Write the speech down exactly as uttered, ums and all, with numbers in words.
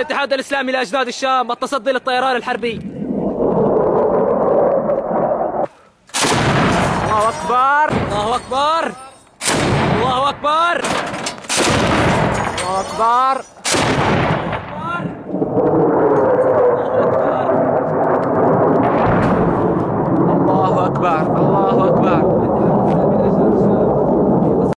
الاتحاد الإسلامي لأجناد الشام التصدي للطيران الحربي. الله أكبر الله أكبر الله أكبر الله أكبر.